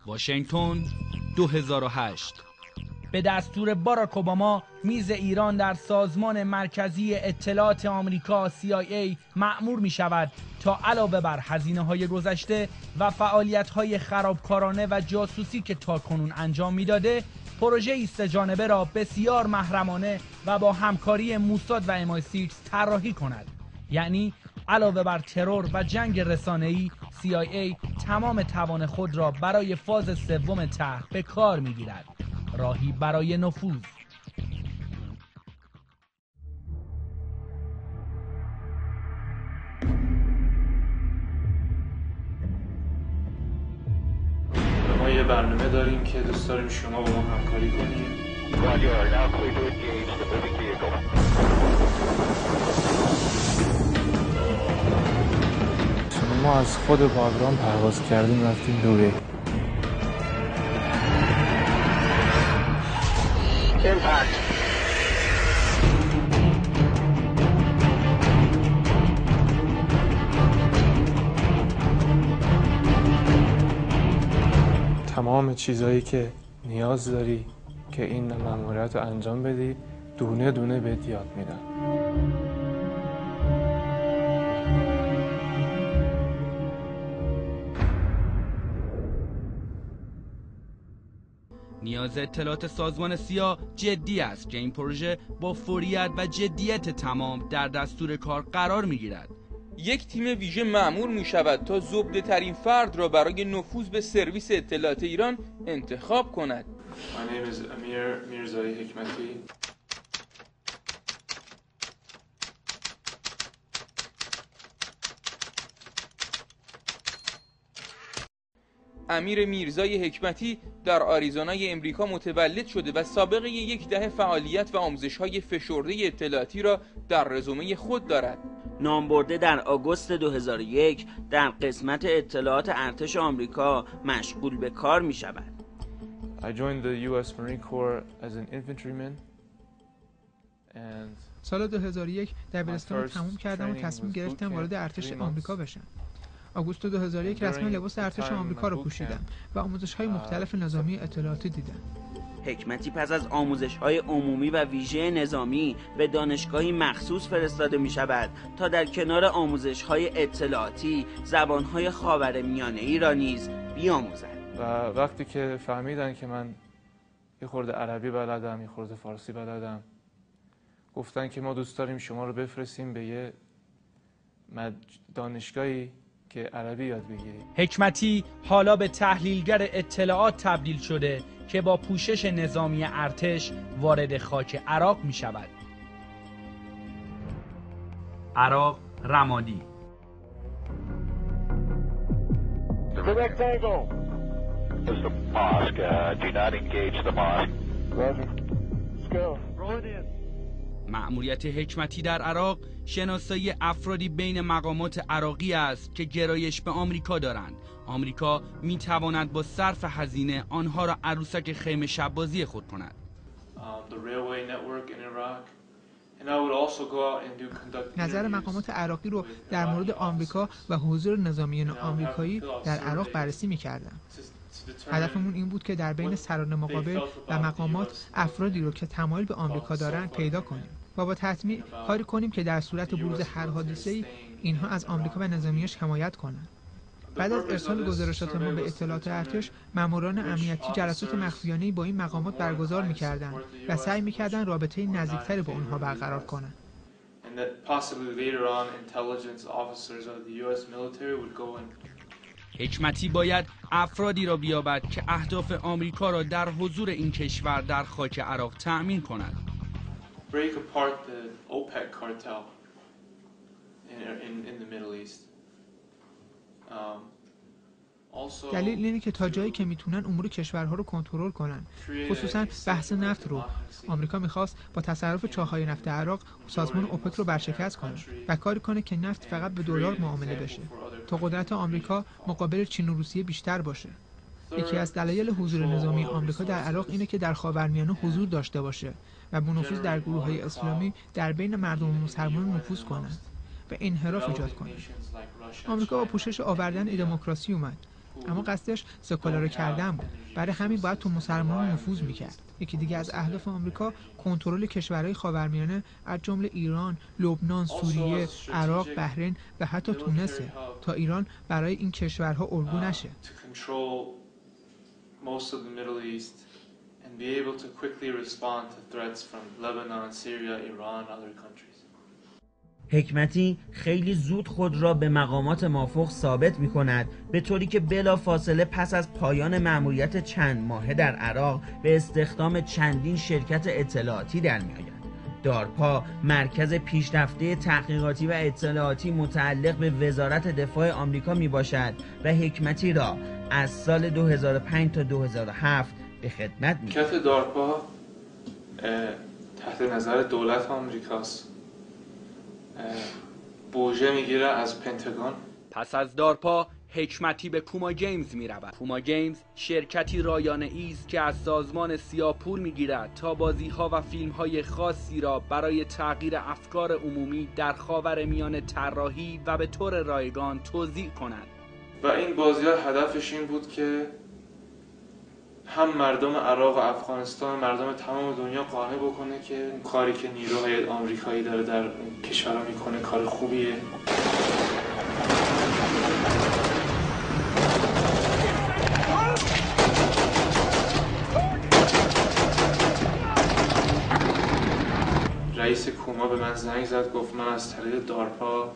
واشنگتن 2008. به دستور باراک اوباما میز ایران در سازمان مرکزی اطلاعات آمریکا CIA مأمور می شود تا علاوه بر هزینه‌های گذشته و فعالیت‌های خرابکارانه و جاسوسی که تاکنون انجام میداده، پروژه‌ای سه‌جانبه را بسیار محرمانه و با همکاری موساد و MI6 طراحی کند. یعنی علاوه بر ترور و جنگ رسانه‌ای، CIA تمام توان خود را برای فاز سوم طرح به کار می‌گیرد. راهی برای نفوذ. ما یه برنامه داریم که دوست داریم شما با ما همکاری کنید. ما از خود باگرام پرواز کردیم رفتیم دوبه. تمام چیزهایی که نیاز داری که این مأموریت رو انجام بدی دونه دونه بهت یاد میدن. نیاز اطلاعات سازمان سیا جدی است که این پروژه با فوریت و جدیت تمام در دستور کار قرار میگیرد. یک تیم ویژه مأمور می شود تا زبده ترین فرد را برای نفوذ به سرویس اطلاعات ایران انتخاب کند. My name is Amir Mirzai Hikmati. امیر میرزای حکمتی در آریزونای امریکا متولد شده و سابقه 10 دهه فعالیت و آموزش‌های فشرده اطلاعاتی را در رزومه خود دارد. نامبرده در آگوست 2001 در قسمت اطلاعات ارتش آمریکا مشغول به کار می شود. I joined the US Marine Corps as an infantryman and سال 2001 دبیرستان رو تموم کردم و تصمیم گرفتم وارد ارتش آمریکا بشم. آگوست 2001 رسما لباس ارتش آمریکا رو پوشیدم و آموزش‌های مختلف نظامی اطلاعاتی دیدم. حکمتی پس از آموزش‌های عمومی و ویژه نظامی به دانشگاهی مخصوص فرستاده می‌شود تا در کنار آموزش‌های اطلاعاتی زبان‌های خاورمیانه‌ای را نیز بیاموزد. و وقتی که فهمیدن که من یه خورده عربی بلدم، یه خورده فارسی بلدم، گفتن که ما دوست داریم شما رو بفرستیم به یه دانشگاهی که عربی یاد بگیری. حکمتی حالا به تحلیلگر اطلاعات تبدیل شده که با پوشش نظامی ارتش وارد خاک عراق می شود. عراق رمادی. مأموریت حکمتی در عراق شناسایی افرادی بین مقامات عراقی است که گرایش به آمریکا دارند. آمریکا می تواند با صرف هزینه آنها را عروسک خیمه شب‌بازی خود کند. نظر مقامات عراقی رو در مورد آمریکا و حضور نظامیان آمریکایی در عراق بررسی می‌کردم. هدفمون این بود که در بین سران مقابل و مقامات افرادی رو که تمایل به آمریکا دارن پیدا کنیم و با تطمیع کاری کنیم که در صورت بروز هر حادثه‌ای اینها از آمریکا و نظامیاش حمایت کنند. بعد از ارسال گزارشات ما به اطلاعات ارتش، ماموران امنیتی جلسات مخفیانه‌ای با این مقامات برگزار می‌کردند و سعی می‌کردند رابطه نزدیکتری با آنها برقرار کنند. حکمتی باید افرادی را بیابد که اهداف آمریکا را در حضور این کشور در خاک عراق تأمین کند. دلیل اینه که تا جایی که میتونن امور کشورها رو کنترل کنن، خصوصا بحث نفت رو. آمریکا میخواست با تصرف چاه‌های نفت عراق سازمان اوپک رو برشکست کنه و کاری کنه که نفت فقط به دلار معامله بشه تا قدرت آمریکا مقابل چین و روسیه بیشتر باشه. یکی از دلایل حضور نظامی آمریکا در عراق اینه که در خاورمیانه حضور داشته باشه و با نفوذ در گروه‌های اسلامی در بین مردم مسلمان نفوذ کنه و انحراف ایجاد کنه. آمریکا با پوشش آوردن دموکراسی اومد اما قصدش سکولار کردن بود. برای همین باید تو مسلمانان نفوذ میکرد. یکی دیگه از اهداف آمریکا کنترل کشورهای خاورمیانه از جمله ایران، لبنان، سوریه، عراق، بحرین و حتی تونسه تا ایران برای این کشورها الگو نشه. حکمتی خیلی زود خود را به مقامات مافوق ثابت می کند، به طوری که بلا فاصله پس از پایان مأموریت چند ماهه در عراق به استخدام چندین شرکت اطلاعاتی در می آید. دارپا مرکز پیشرفته تحقیقاتی و اطلاعاتی متعلق به وزارت دفاع آمریکا می باشد و حکمتی را از سال 2005 تا 2007 به خدمت می شرکت دارپا تحت نظر دولت آمریکاست. بوژه میگیره از پنتاگون. پس از دارپا حکمتی به پوما گیمز می رود. پوما گیمز شرکتی رایانه ایست که از سازمان سیا پول می گیرد تا بازی ها و فیلم های خاصی را برای تغییر افکار عمومی در خاورمیانه طراحی و به طور رایگان توزیع کند. و این بازی ها هدفش این بود که هم مردم عراق و افغانستان، مردم تمام دنیا قانع بکنه که کاری که نیروهای آمریکایی داره در کشورها میکنه کار خوبیه. رئیس کوما به من زنگ زد، گفت من از طریق دارپا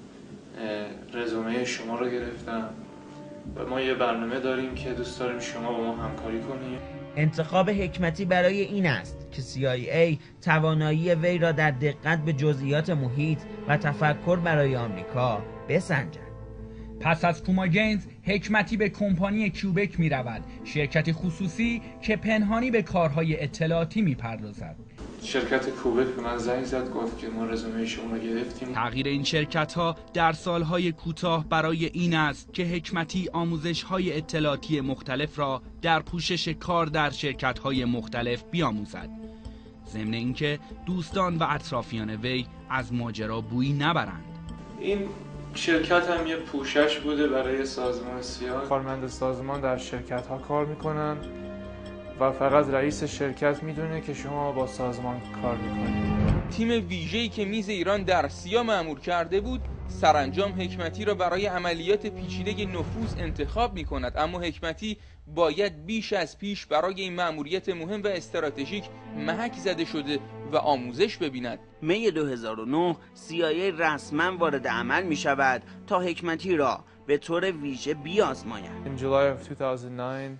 رزومه شما رو گرفتم و ما یه برنامه داریم که دوست داریم شما با ما همکاری کنیم. انتخاب حکمتی برای این است که CIA توانایی وی را در دقت به جزئیات محیط و تفکر برای آمریکا بسنجد. پس از پوما گیمز حکمتی به کمپانی کیوبک می رود، شرکت خصوصی که پنهانی به کارهای اطلاعاتی می پردازد. شرکت کوبک به من زنگ زد، گفت که ما رزومه شما رو گرفتیم. تغییر این شرکت‌ها در سالهای کوتاه برای این است که حکمتی آموزش‌های اطلاعاتی مختلف را در پوشش کار در شرکت‌های مختلف بیاموزد. ضمن اینکه دوستان و اطرافیان وی از ماجرا بویی نبرند. این شرکت هم یه پوشش بوده برای سازمان سیا. کارمند سازمان در شرکت‌ها کار می‌کنن و فقط رئیس شرکت میدونه که شما با سازمان کار میکنید. تیم ویژه‌ای که میز ایران در سیا مأمور کرده بود سرانجام حکمتی را برای عملیات پیچیده نفوذ انتخاب میکند، اما حکمتی باید بیش از پیش برای این مأموریت مهم و استراتژیک محک زده شده و آموزش ببیند. می 2009 CIA رسما وارد عمل می شود تا حکمتی را به طور ویژه بیازماید. In July of 2009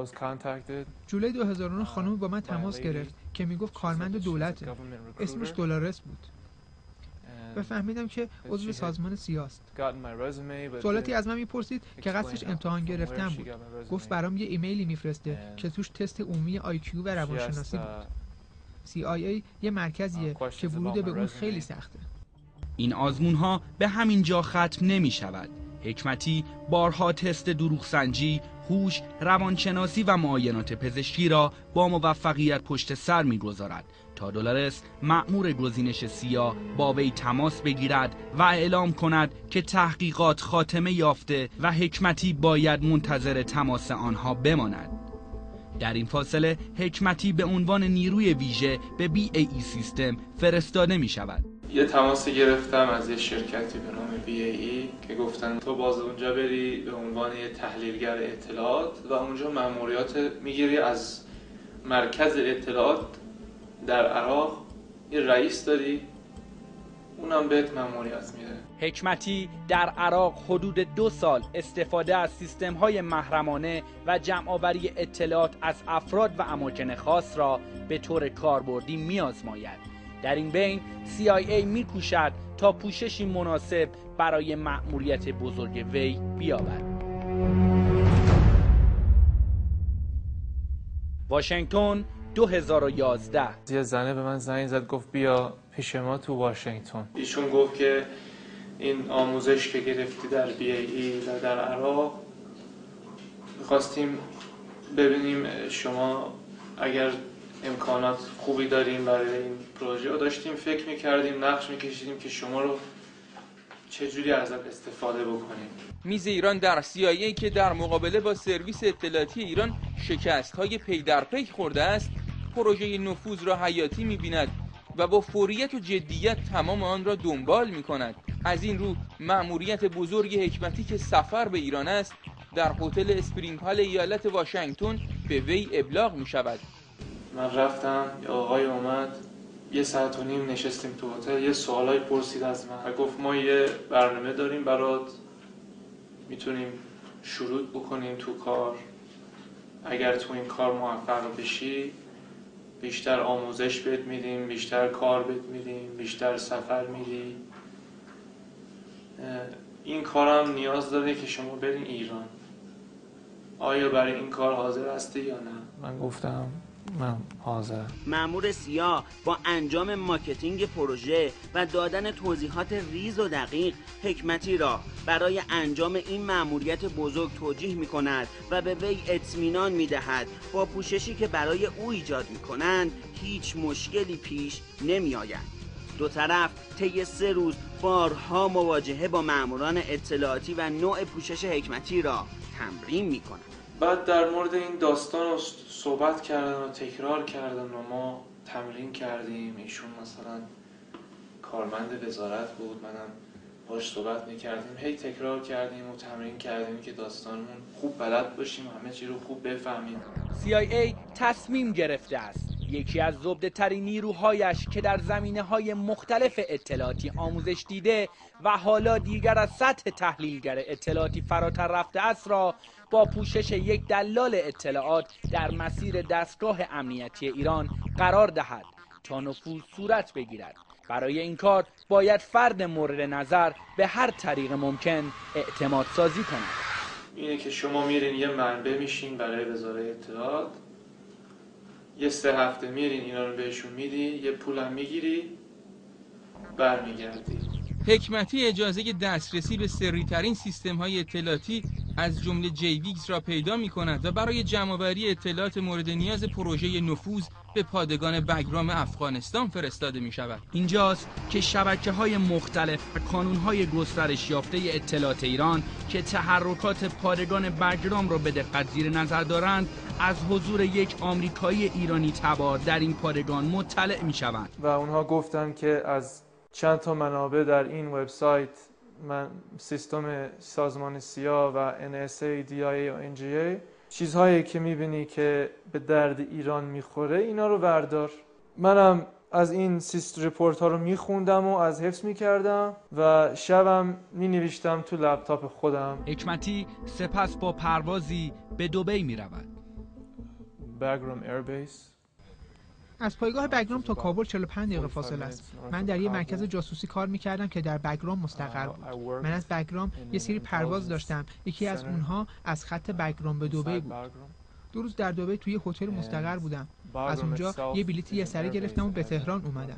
جولای 2009 خانم با من تماس گرفت که میگفت کارمند دولته، اسمش دولارس بود و فهمیدم که عضو سازمان سیاست. سوالاتی از من میپرسید که قصدش امتحان گرفتن بود. گفت برام یه ایمیلی میفرسته که توش تست عمومی IQ و روانشناسی بود. CIA یه مرکزیه که ورود به اون خیلی سخته. این آزمون‌ها به همین جا ختم نمی شود. حکمتی بارها تست دروغ سنجی، هوش، روانشناسی و معاینات پزشکی را با موفقیت پشت سر می‌گذارد تا دولارس مأمور گزینش سیا با وی تماس بگیرد و اعلام کند که تحقیقات خاتمه یافته و حکمتی باید منتظر تماس آنها بماند. در این فاصله حکمتی به عنوان نیروی ویژه به BAE سیستم فرستاده می شود. یه تماس گرفتم از یه شرکتی به نام BAE که گفتن تو باز اونجا بری به عنوان یه تحلیلگر اطلاعات و اونجا مأموریت میگیری از مرکز اطلاعات در عراق، یه رئیس داری اونم بهت مأموریت میده. حکمتی در عراق حدود 2 سال استفاده از سیستم‌های محرمانه و جمع‌آوری اطلاعات از افراد و اماکن خاص را به طور کاربردی می‌آزماید. در این بین CIA می‌کوشد تا پوششی مناسب برای مأموریت بزرگ وی بیابد. واشنگتن 2011. یه زنه به من زنگ زد، گفت بیا پیش ما تو واشنگتن. ایشون گفت که این آموزش که گرفتی در BAE و در عراق می‌خواستیم ببینیم شما اگر امکانات خوبی داریم برای این پروژه و داشتیم فکر می‌کردیم، نقش می‌کشیدیم که شما رو چجوری ازش استفاده بکنیم. میز ایران در CIA که در مقابله با سرویس اطلاعاتی ایران شکست‌های پی در پی خورده است، پروژه نفوذ را حیاتی می‌بیند و با فوریت و جدیت تمام آن را دنبال می‌کند. از این رو مأموریت بزرگ حکمتی که سفر به ایران است در هتل اسپرینگ هال ایالت واشنگتن به وی ابلاغ می‌شود. من رفتم، یه آقای اومد، 1.5 ساعت نشستیم تو هتل، یه سوالای پرسید از من و گفت ما یه برنامه داریم برات، میتونیم شروع بکنیم تو کار. اگر تو این کار موفق بشی بیشتر آموزش بهت میدیم، بیشتر کار بهت میدیم، بیشتر سفر میری. این کارم نیاز داره که شما برین ایران. آیا برای این کار حاضر هستی یا نه؟ من گفتم من حاضرم. مأمور سیا با انجام مارکتینگ پروژه و دادن توضیحات ریز و دقیق حکمتی را برای انجام این مأموریت بزرگ توجیه می کند و به وی اطمینان می دهد با پوششی که برای او ایجاد می کنند هیچ مشکلی پیش نمی آید. دو طرف طی 3 روز بارها مواجهه با مأموران اطلاعاتی و نوع پوشش حکمتی را تمرین می کنند. بعد در مورد این داستان رو صحبت کردن و تکرار کردن و ما تمرین کردیم. ایشون مثلا کارمند وزارت بود، منم باش صحبت میکردیم، هی تکرار کردیم و تمرین کردیم که داستانمون خوب بلد باشیم و همه چی رو خوب بفهمیم. CIA تصمیم گرفته است یکی از زبده ترین نیروهایش که در زمینه‌های مختلف اطلاعاتی آموزش دیده و حالا دیگر از سطح تحلیلگر اطلاعاتی فراتر رفته است را با پوشش یک دلال اطلاعات در مسیر دستگاه امنیتی ایران قرار دهد تا نفوذ صورت بگیرد. برای این کار باید فرد مورد نظر به هر طریق ممکن اعتماد سازی کند. اینه که شما میرین یه منبع میشین برای وزارت اطلاعات، یه 3 هفته میرین اینا رو بهشون میدی، یه پولم میگیری، برمیگردی. حکمتی اجازه دسترسی به سری‌ترین سیستم‌های اطلاعاتی از جمله جیویکس را پیدا می‌کند و برای جمع‌آوری اطلاعات مورد نیاز پروژه نفوذ به پادگان بگرام افغانستان فرستاده می‌شود. اینجاست که شبکه‌های مختلف و کانون‌های گسترش یافته اطلاعات ایران که تحرکات پادگان بگرام را به دقت زیر نظر دارند از حضور یک آمریکایی ایرانی تبار در این پادگان مطلع می‌شوند. و اونها گفتن که از چند تا منابع در این وبسایت سیستم سازمان سیا و NSA, DIA و NGA چیزهایی که میبینی که به درد ایران میخوره اینا رو بردار. منم از این رپورت ها رو میخوندم و از حفظ میکردم و شبم مینوشتم تو لپتاپ خودم. حکمتی سپس با پروازی به دبی میرود. بگرام ایربیس. از پایگاه بگرام تا کابل 45 دقیقه فاصله است. من در یه مرکز جاسوسی کار میکردم که در بگرام مستقر بود. من از بگرام یه سری پرواز داشتم. یکی از اونها از خط بگرام به دبی بود. 2 روز در دبی توی هتل مستقر بودم. از اونجا یه بلیط یه سره گرفتم و به تهران اومدم.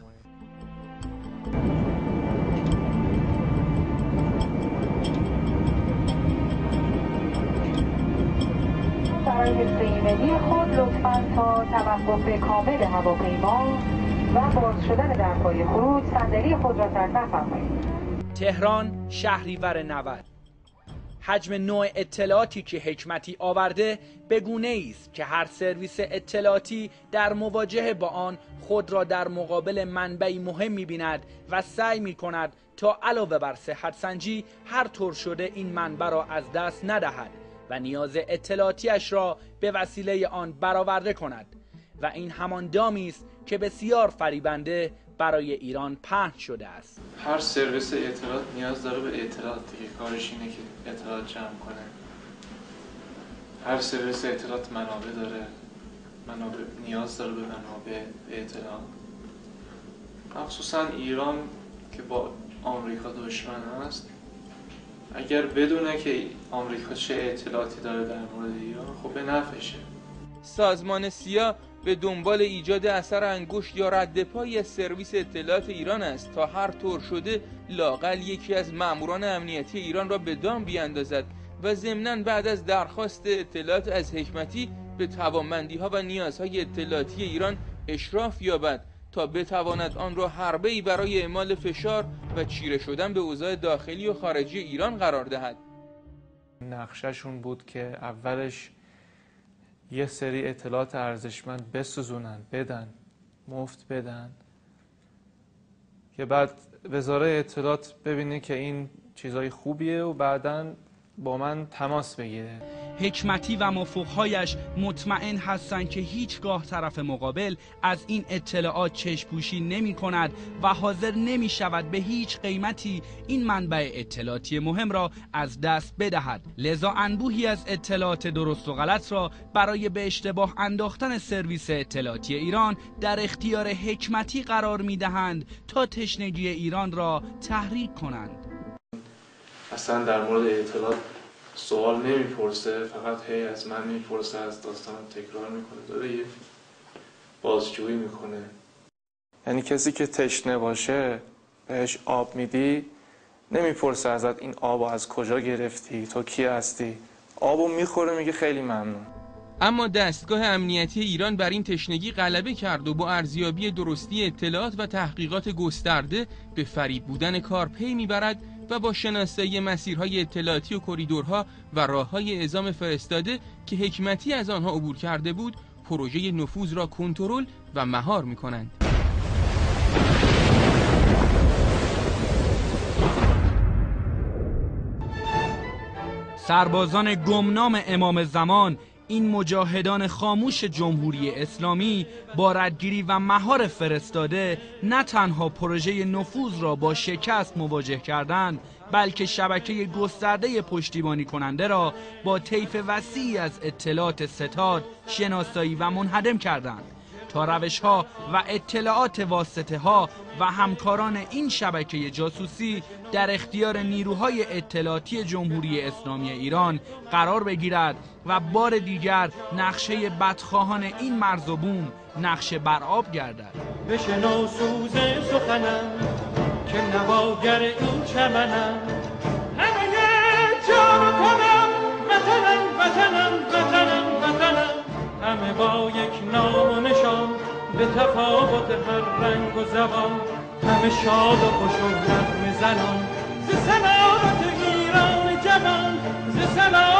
برای ایمنی خود لطفاً تا توقف کامل هواپیما و باز شدن درهای خروج صندلی خود را ترک فرمایید. تهران شهریور 90. حجم نوع اطلاعاتی که حکمتی آورده به گونه‌ای است که هر سرویس اطلاعاتی در مواجهه با آن خود را در مقابل منبعی مهم می‌بیند و سعی می‌کند تا علاوه بر صحت سنجی هر طور شده این منبع را از دست ندهد و نیاز اطلاعاتیش را به وسیله آن برآورده کند و این همان دامی است که بسیار فریبنده برای ایران پهن شده است. هر سرویس اطلاعات نیاز داره به اطلاعات دیگه، کارش اینه که اطلاعات جمع کنه. هر سرویس اطلاعات منابع داره، نیاز داره به منابع به اطلاعات. مخصوصا ایران که با آمریکا دشمن است، اگر بدونه که آمریکا چه اطلاعاتی داره در مورد ایران خب به نفعشه. سازمان سیا به دنبال ایجاد اثر انگشت یا رد پای از سرویس اطلاعات ایران است تا هر طور شده لااقل یکی از ماموران امنیتی ایران را به دام بیاندازد و ضمناً بعد از درخواست اطلاعات از حکمتی به توانمندی‌ها و نیازهای اطلاعاتی ایران اشراف یابد تا بتواند آن را حربه‌ای برای اعمال فشار و چیره شدن به اوضاع داخلی و خارجی ایران قرار دهد. نقشه‌شون بود که اولش یه سری اطلاعات ارزشمند بسوزونن، بدن، مفت بدن، که بعد وزارت اطلاعات ببینه که این چیزای خوبیه و بعداً با من تماس بگیره. حکمتی و مافوقهایش مطمئن هستند که هیچگاه طرف مقابل از این اطلاعات چشم‌پوشی نمی کند و حاضر نمی شود به هیچ قیمتی این منبع اطلاعاتی مهم را از دست بدهد. لذا انبوهی از اطلاعات درست و غلط را برای به اشتباه انداختن سرویس اطلاعاتی ایران در اختیار حکمتی قرار می دهند تا تشنگی ایران را تحریک کنند. اصلا در مورد اطلاعات سوال نمیپرسه، فقط هی از من میپرسه، از داستان تکرار میکنه، داره یه بازجویی میکنه. یعنی کسی که تشنه باشه بهش آب میدی نمیپرسه ازت این آبو از کجا گرفتی، تو کی هستی، آبو میخوره میگه خیلی ممنون. اما دستگاه امنیتی ایران بر این تشنگی غلبه کرد و با ارزیابی درستی اطلاعات و تحقیقات گسترده به فریب بودن کار پی میبرد و با شناسایی مسیرهای اطلاعاتی و کریدورها و راههای اعزام فرستاده که حکمتی از آنها عبور کرده بود، پروژه نفوذ را کنترل و مهار می‌کنند. سربازان گمنام امام زمان، این مجاهدان خاموش جمهوری اسلامی، با ردگیری و مهار فرستاده نه تنها پروژه نفوذ را با شکست مواجه کردند، بلکه شبکه گسترده پشتیبانی کننده را با طیف وسیعی از اطلاعات ستاد شناسایی و منهدم کردند تا روش‌ها و اطلاعات واسطه‌ها و همکاران این شبکه جاسوسی در اختیار نیروهای اطلاعاتی جمهوری اسلامی ایران قرار بگیرد و بار دیگر نقشه بدخواهان این مرز و بوم نقشه بر آب گردد. بشنو سوز سخنم که نواگر این چمنم، همه جان کنم وطنم وطنم وطنم وطنم، همه با یک نام و نشان به تفاوت هر رنگ و زبان، همه شاد و خوش و نغمه زنان ز سلامت ایران جوان، ز سلامت